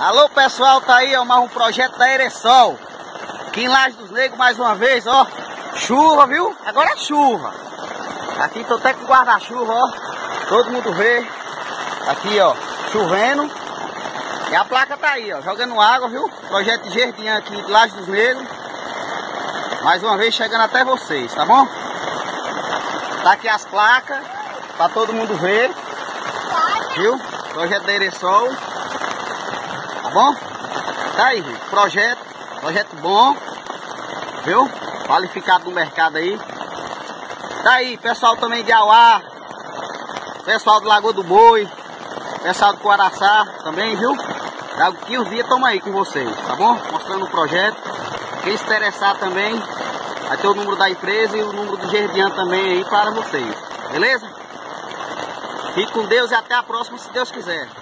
Alô pessoal, tá aí ó, mais um projeto da Eresol aqui em Laje dos Negros mais uma vez, ó. Chuva, viu? Agora é chuva. Aqui tô até com guarda-chuva, ó. Todo mundo vê. Aqui, ó, chovendo. E a placa tá aí, ó, jogando água, viu? Projeto de jardim aqui de Laje dos Negros. Mais uma vez chegando até vocês, tá bom? Tá aqui as placas pra todo mundo ver. Viu? Projeto da Eresol. Tá bom? Tá aí, gente. Projeto bom. Viu? Qualificado no mercado aí. Tá aí, pessoal também de Auá. Pessoal do Lagoa do Boi. Pessoal do Coaraçá também, viu? Daqui uns dias tamo aí com vocês, tá bom? Mostrando o projeto. Quem se interessar também, vai ter o número da empresa e o número do Gerdian também aí para vocês. Beleza? Fique com Deus e até a próxima, se Deus quiser.